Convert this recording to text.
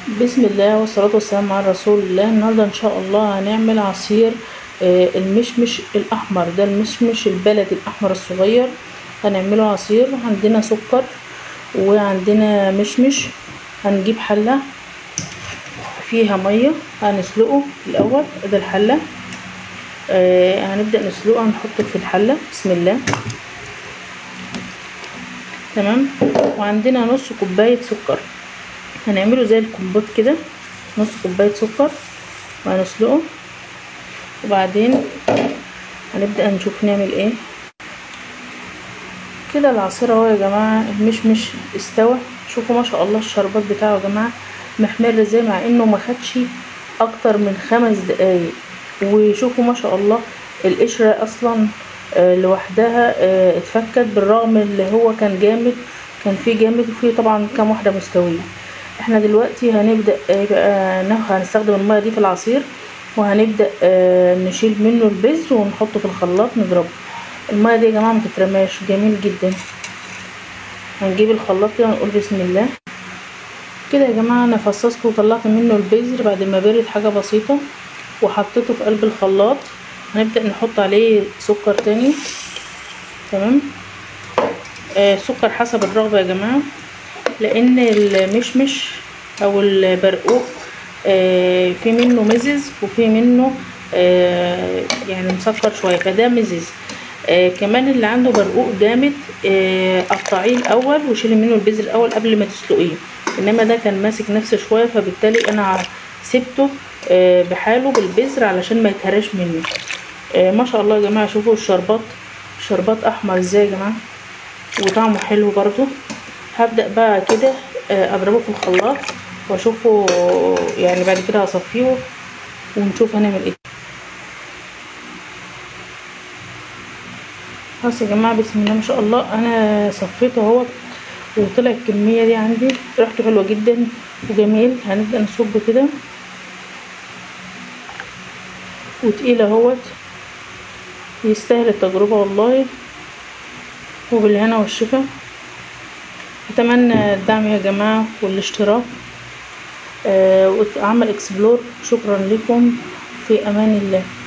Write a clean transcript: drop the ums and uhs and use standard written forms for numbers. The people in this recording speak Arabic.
بسم الله والصلاة والسلام على رسول الله. النهاردة ان شاء الله هنعمل عصير المشمش الاحمر ده، المشمش البلدي الاحمر الصغير. هنعمله عصير. عندنا سكر وعندنا مشمش. هنجيب حلة فيها مية هنسلقه الاول. ده الحلة هنبدأ نسلقه. هنحطه في الحلة بسم الله. تمام. وعندنا نص كوباية سكر، هنعمله زي الكمبوت كده، نص كوباية سكر وهنسلقه. وبعدين هنبدأ نشوف نعمل ايه. كده العصير اهو يا جماعة، المشمش استوى. شوفوا ما شاء الله الشربات بتاعه يا جماعة محمر ازاي، مع انه ما خدش اكتر من 5 دقايق. وشوفوا ما شاء الله القشرة اصلا لوحدها اتفكت، بالرغم اللي هو كان جامد، كان فيه جامد وفيه طبعا كام واحدة مستوية. احنا دلوقتي هنبدأ بقى هنستخدم المية دي في العصير، وهنبدأ نشيل منه البذر ونحطه في الخلاط نضربه. المية دي يا جماعة متترماش، جميل جدا. هنجيب الخلاط كده ونقول بسم الله. كده يا جماعة انا فصصته وطلعت منه البذر بعد ما برد حاجة بسيطة، وحطيته في قلب الخلاط. هنبدأ نحط عليه سكر تاني. تمام. سكر حسب الرغبة يا جماعة، لان المشمش او البرقوق في منه مزز وفي منه يعني مسكر شويه، فده مزز. كمان اللي عنده برقوق جامد قطعيه الاول وشيلي منه البذر الاول قبل ما تسلقيه، انما ده كان ماسك نفسه شويه، فبالتالي انا سبته بحاله بالبذر علشان ما يتهرش مني. ما شاء الله يا جماعه، شوفوا الشربات احمر ازاي يا جماعه، وطعمه حلو برضو. هبدأ بقى كده اضربه في الخلاط واشوفه، يعني بعد كده هصفيه ونشوف هنعمل ايه. خلاص يا جماعه بسم الله ما شاء الله، انا صفيته اهوت وطلع الكميه دي عندي، ريحته حلوه جدا وجميل. هنبدأ نصبه كده وتقيل اهوت، يستاهل التجربه والله، وبالهنا والشفا. اتمنى الدعم يا جماعه والاشتراك وعمل اكسبلور. شكرا لكم، في امان الله.